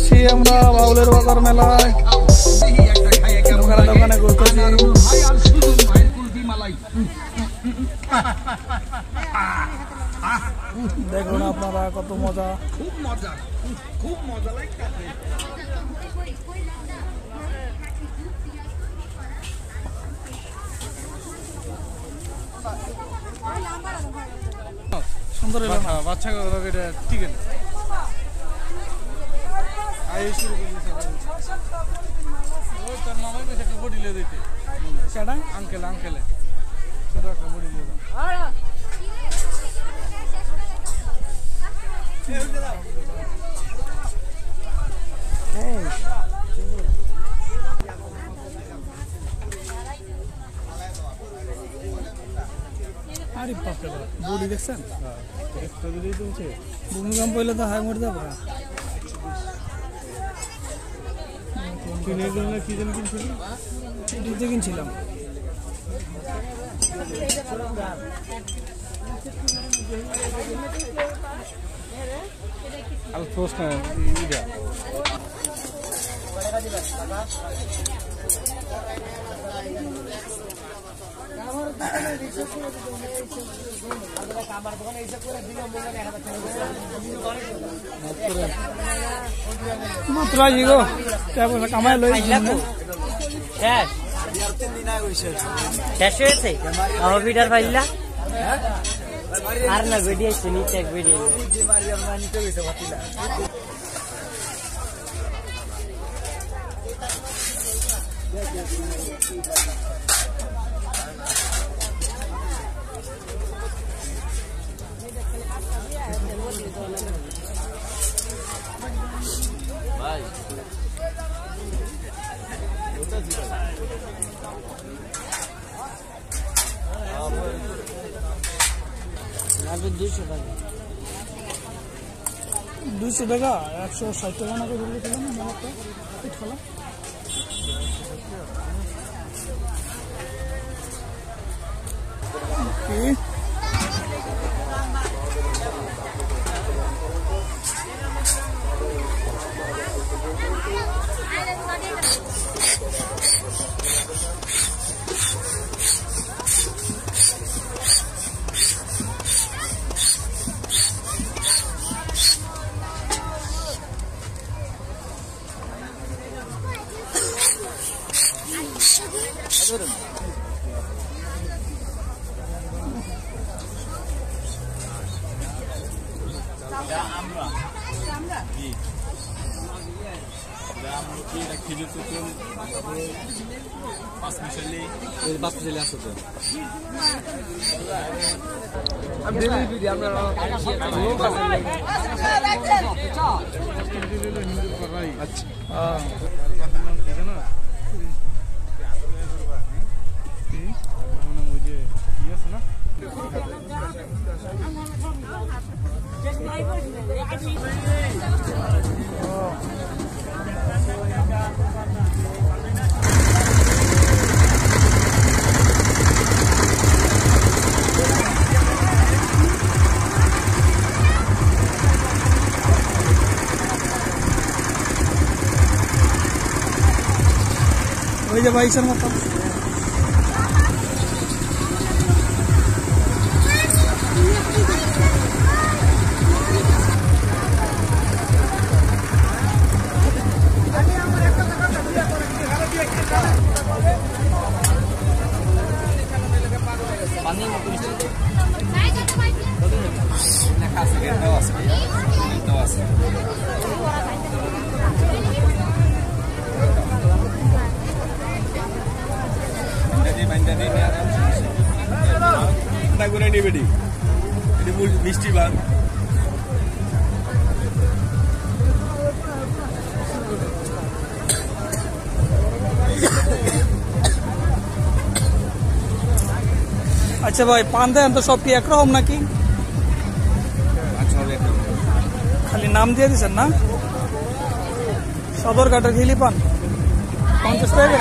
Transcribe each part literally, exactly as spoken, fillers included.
আসছি আমরা বাউলের বাজার মেলায় দোকানে দোকানে ঘুরতেছি। দেখুন আপনারা কত মজা, খুব মজা, খুব মজা লাগছে। সুন্দর বাচ্চা ঠিক আছে তোর মামাই বেশি একটা বডি লিয়ে দিতে সেটা আঙ্কেল আঙ্কেলে ছোট একটা বডি লিয়ে দাও। আরে বাপরে বাপ, বডি দেখছেন? ভূমিকম্প হইলে তো হাই মরে যাবো। কি যেন কিনছিলি? ডিজে কিনছিলাম। প্রশ্ন মাত্র আসি গো, পয়সা কামাই লই শেষ হয়েছে আমার ভিডিওর ফাইলটা আর না ভিডিও আছে নিচে এক ভিডিও ভাই দুইশো টাকা দুইশো টাকা একশো ষাট টাকা না করে ধরলে খেলাম একটা ফিট খেলাম। ওই যে বাইশের মতো মিষ্টি ভাত আচ্ছা ভাই পান দেন তো সব কি একরকম নাকি খালি নাম দিয়ে দিচ্ছেন না সদরঘাটের ঘিলি পান পঞ্চাশ টাকা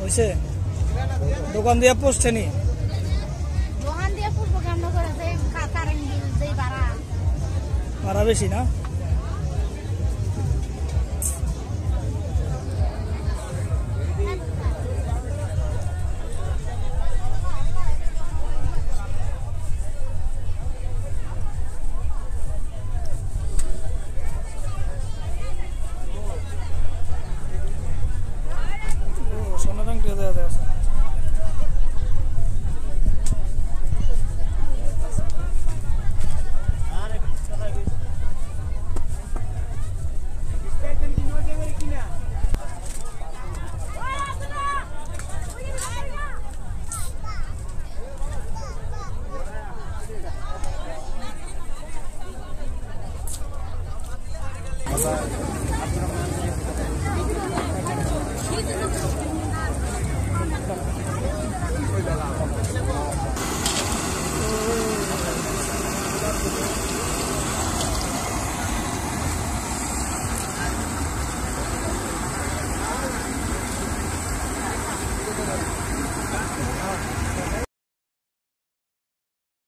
হয়েছে দোকান দিয়ে পৌঁছছে নি দোকান দিয়ে পুষবো কেমন করে যে কারেন্ট বিল যে ভাড়া ভাড়া বেশি না সোনা রং দিয়ে দেওয়া আছে Masa